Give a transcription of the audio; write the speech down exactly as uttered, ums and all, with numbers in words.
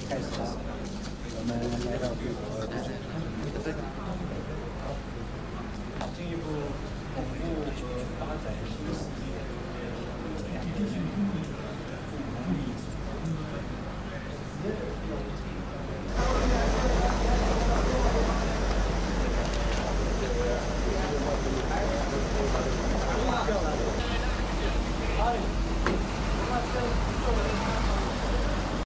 开始了，我们来到中国，进一步巩固和发展新世界两个共同利益。